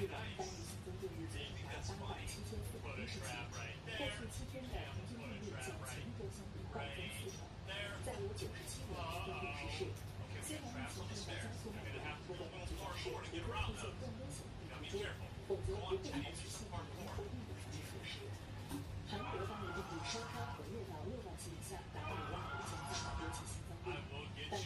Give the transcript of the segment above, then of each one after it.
日本单日新增病例就达87410几，过去7天的平均病例较前一周相比暴增4成。再有97人因病逝世。虽然疫情正在加速蔓延，不过当局表示，除非出现更危险的病毒株，否则不会采取限制人口密度防疫措施。韩国当日病例稍稍回落到6万起以下，达到55300多起新增病例。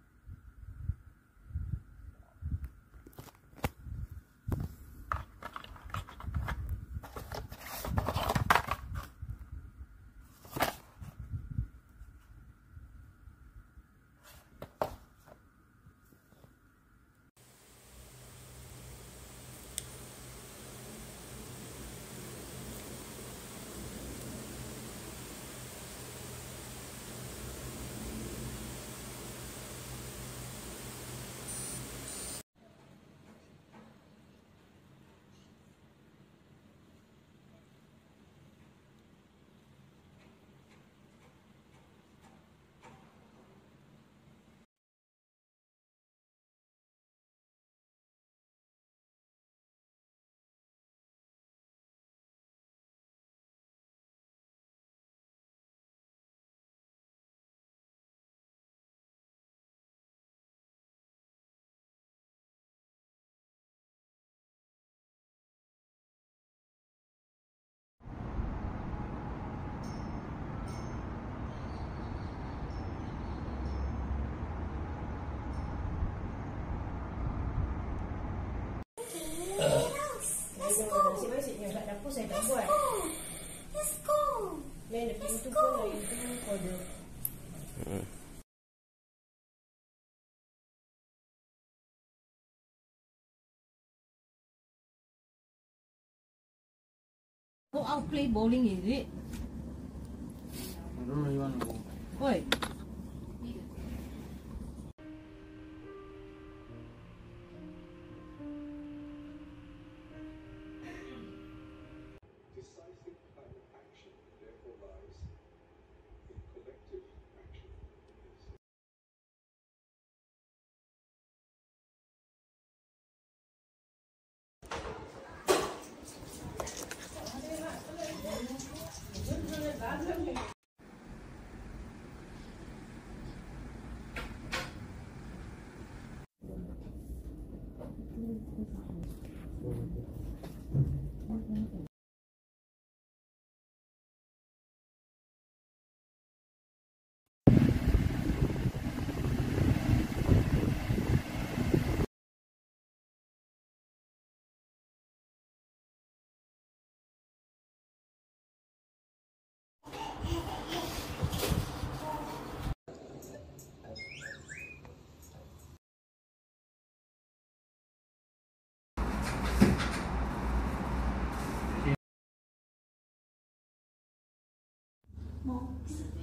Asyik-asyik yang kat dapur saya tak buat. Let's go. Yang dekat pintu pun yang tu kode. Go out play bowling, is it? I don't really want to go. Oi. Decisive climate action therefore lies in collective action. Monks.